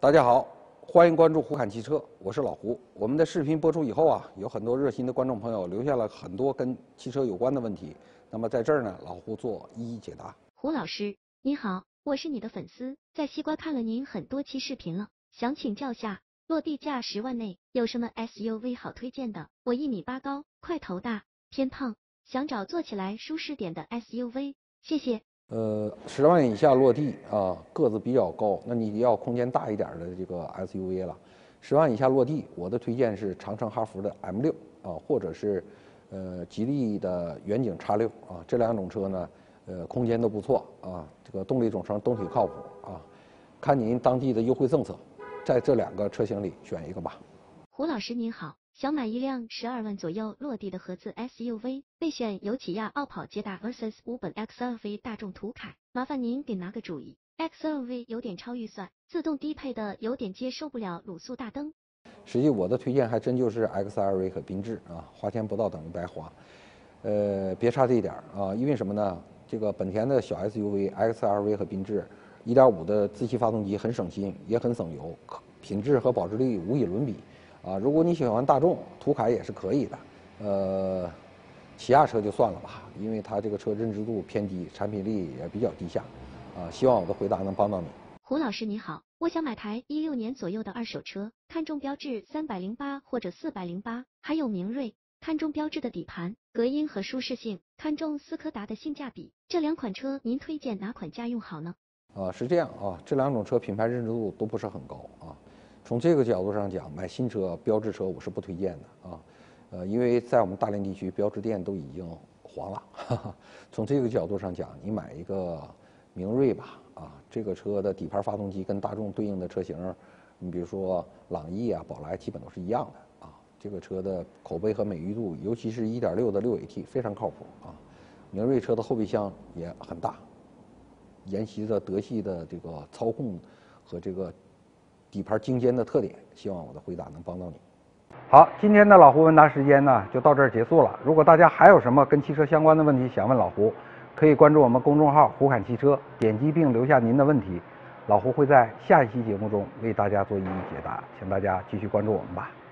大家好，欢迎关注胡侃汽车，我是老胡。我们的视频播出以后啊，有很多热心的观众朋友留下了很多跟汽车有关的问题。那么在这儿呢，老胡做一一解答。 胡老师，你好，我是你的粉丝，在西瓜看了您很多期视频了，想请教下，落地价10万内有什么 SUV 好推荐的？我1.8米高，块头大，偏胖，想找坐起来舒适点的 SUV， 谢谢。 10万以下落地啊，个子比较高，那你要空间大一点的这个 SUV 了。10万以下落地，我的推荐是长城哈弗的 M6啊，或者是吉利的远景 X6啊，这两种车呢，空间都不错啊，这个动力总成都挺靠谱啊。看您当地的优惠政策，在这两个车型里选一个吧。 胡老师您好，想买一辆12万左右落地的合资 SUV， 备选有起亚傲跑捷达 vs 5本 XRV 大众途凯，麻烦您给拿个主意。XRV 有点超预算，自动低配的有点接受不了卤素大灯。 实际我的推荐还真就是 XRV 和缤智啊，花钱不到等于白花。别差这一点啊，因为什么呢？这个本田的小 SUV XRV 和缤智1.5的自吸发动机很省心，也很省油，品质和保值率无以伦比啊。如果你喜欢大众途凯也是可以的，起亚车就算了吧，因为它这个车认知度偏低，产品力也比较低下啊。希望我的回答能帮到你。 胡老师你好，我想买台16年左右的二手车，看中标致308或者408，还有明锐，看中标致的底盘、隔音和舒适性，看中斯柯达的性价比。这两款车您推荐哪款家用好呢？ 是这样啊，这两种车品牌认知度都不是很高啊。从这个角度上讲，买新车标致车我是不推荐的啊。因为在我们大连地区标致店都已经黄了。从这个角度上讲，你买一个明锐吧。啊，这个车的底盘发动机跟大众对应的车型，你比如说朗逸啊、宝来，基本都是一样的啊。这个车的口碑和美誉度，尤其是1.6的6AT 非常靠谱啊。明锐车的后备箱也很大，沿袭着德系的这个操控和这个底盘精尖的特点。希望我的回答能帮到你。好，今天的老胡问答时间呢就到这儿结束了。如果大家还有什么跟汽车相关的问题想问老胡，可以关注我们公众号胡侃汽车，点击并留下您的问题，老胡会在下一期节目中为大家做一一解答，请大家继续关注我们吧。